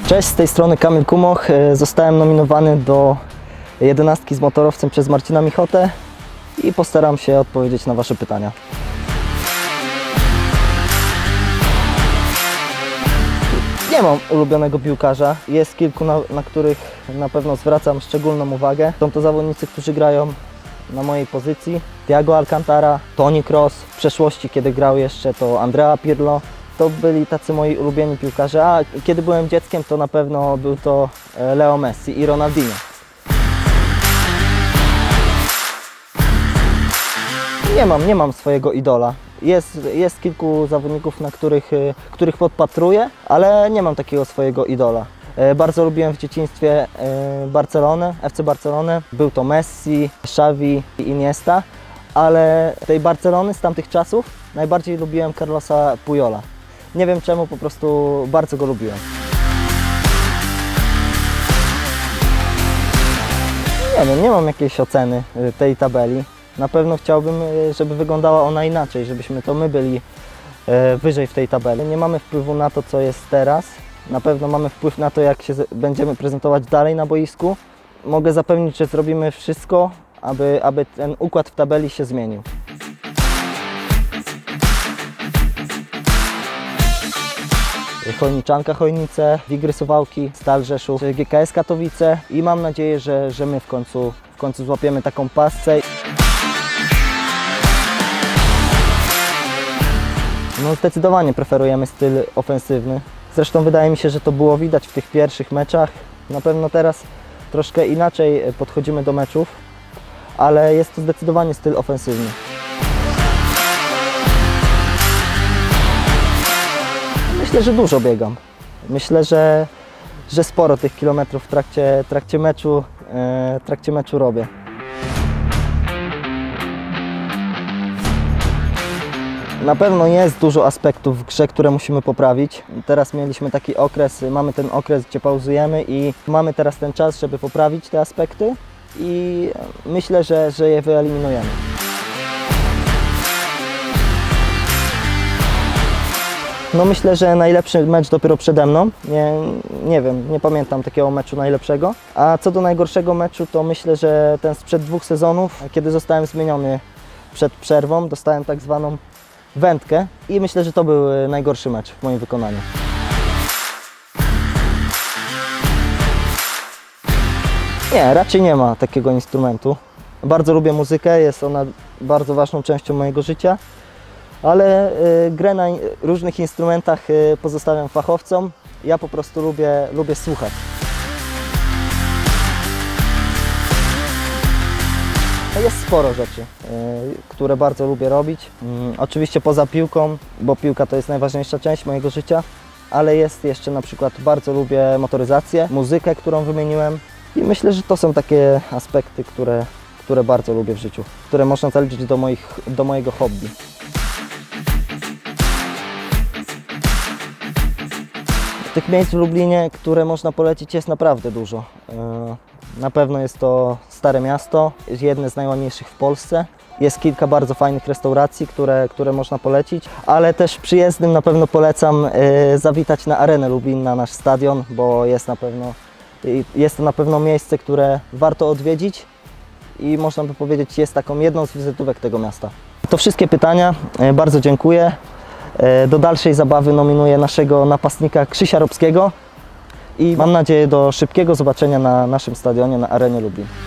Cześć, z tej strony Kamil Kumoch. Zostałem nominowany do 11 z motorowcem przez Marcina Michotę i postaram się odpowiedzieć na Wasze pytania. Nie mam ulubionego piłkarza. Jest kilku, na których na pewno zwracam szczególną uwagę. Są to zawodnicy, którzy grają na mojej pozycji. Thiago Alcantara, Toni Kroos, w przeszłości, kiedy grał jeszcze, to Andrea Pirlo. To byli tacy moi ulubieni piłkarze, a kiedy byłem dzieckiem, to na pewno był to Leo Messi i Ronaldinho. Nie mam swojego idola. Jest kilku zawodników, na których podpatruję, ale nie mam takiego swojego idola. Bardzo lubiłem w dzieciństwie Barcelonę, FC Barcelonę. Był to Messi, Xavi i Iniesta, ale tej Barcelony z tamtych czasów najbardziej lubiłem Carlosa Pujola. Nie wiem czemu, po prostu bardzo go lubiłem. Nie mam jakiejś oceny tej tabeli. Na pewno chciałbym, żeby wyglądała ona inaczej, żebyśmy to my byli wyżej w tej tabeli. Nie mamy wpływu na to, co jest teraz. Na pewno mamy wpływ na to, jak się będziemy prezentować dalej na boisku. Mogę zapewnić, że zrobimy wszystko, aby ten układ w tabeli się zmienił. Chojniczanka Chojnice, Wigry Suwałki, Stal Rzeszów, GKS Katowice i mam nadzieję, że my w końcu złapiemy taką pasce. No, zdecydowanie preferujemy styl ofensywny. Zresztą wydaje mi się, że to było widać w tych pierwszych meczach. Na pewno teraz troszkę inaczej podchodzimy do meczów, ale jest to zdecydowanie styl ofensywny. Myślę, że dużo biegam. Myślę, że sporo tych kilometrów w trakcie meczu robię. Na pewno jest dużo aspektów w grze, które musimy poprawić. Teraz mieliśmy taki okres, mamy ten okres, gdzie pauzujemy i mamy teraz ten czas, żeby poprawić te aspekty i myślę, że je wyeliminujemy. No myślę, że najlepszy mecz dopiero przede mną. Nie wiem, nie pamiętam takiego meczu najlepszego. A co do najgorszego meczu, to myślę, że ten sprzed 2 sezonów, kiedy zostałem zmieniony przed przerwą, dostałem tak zwaną wędkę i myślę, że to był najgorszy mecz w moim wykonaniu. Nie, raczej nie ma takiego instrumentu. Bardzo lubię muzykę, jest ona bardzo ważną częścią mojego życia. Ale grę na różnych instrumentach pozostawiam fachowcom. Ja po prostu lubię słuchać. Jest sporo rzeczy, które bardzo lubię robić. Oczywiście poza piłką, bo piłka to jest najważniejsza część mojego życia, ale jest jeszcze na przykład bardzo lubię motoryzację, muzykę, którą wymieniłem i myślę, że to są takie aspekty, które bardzo lubię w życiu, które można zaliczyć do mojego hobby. Tych miejsc w Lublinie, które można polecić, jest naprawdę dużo. Na pewno jest to Stare Miasto, jedne z najładniejszych w Polsce. Jest kilka bardzo fajnych restauracji, które można polecić, ale też przyjezdnym na pewno polecam zawitać na Arenę Lublin, na nasz stadion, bo jest to na pewno miejsce, które warto odwiedzić i można by powiedzieć, jest taką jedną z wizytówek tego miasta. To wszystkie pytania, bardzo dziękuję. Do dalszej zabawy nominuję naszego napastnika Krzysia Robskiego i mam nadzieję do szybkiego zobaczenia na naszym stadionie na Arenie Lublin.